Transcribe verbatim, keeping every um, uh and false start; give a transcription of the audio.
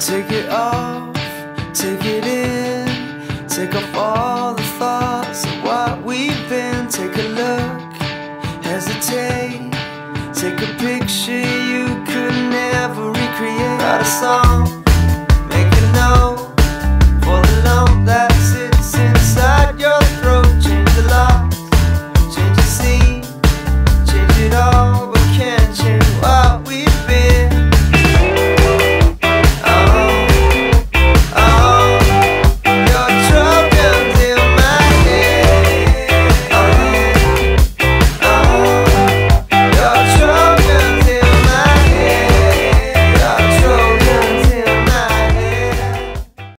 Take it off, take it in, take off all the thoughts of what we've been. Take a look, hesitate, take a picture you could never recreate. Write a song